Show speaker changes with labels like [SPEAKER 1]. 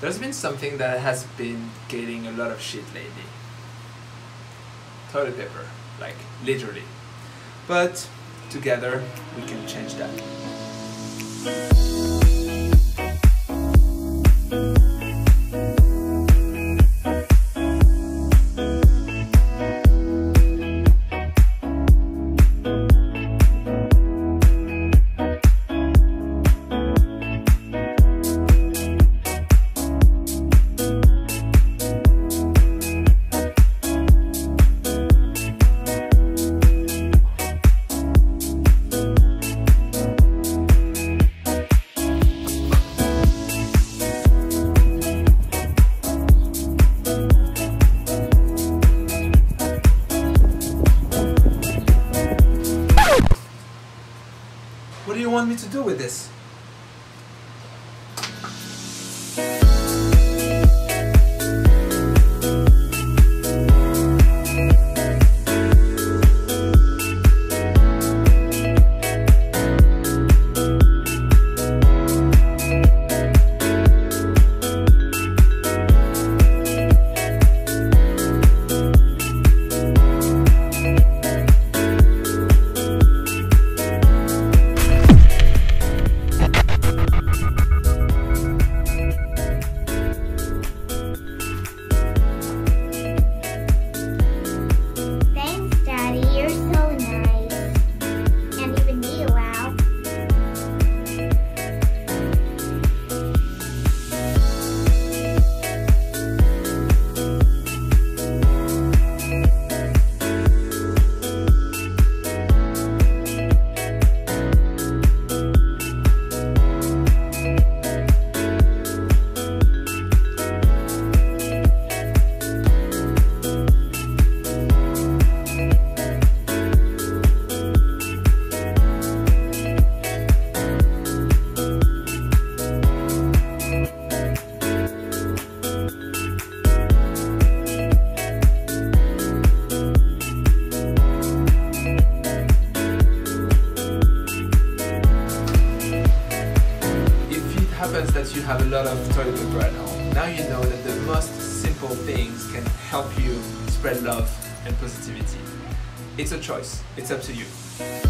[SPEAKER 1] There's been something that has been getting a lot of shit lately. Toilet paper, like literally. But together we can change that. What do you want me to do with this? Happens that you have a lot of toilet paper at home. Now you know that the most simple things can help you spread love and positivity. It's a choice. It's up to you.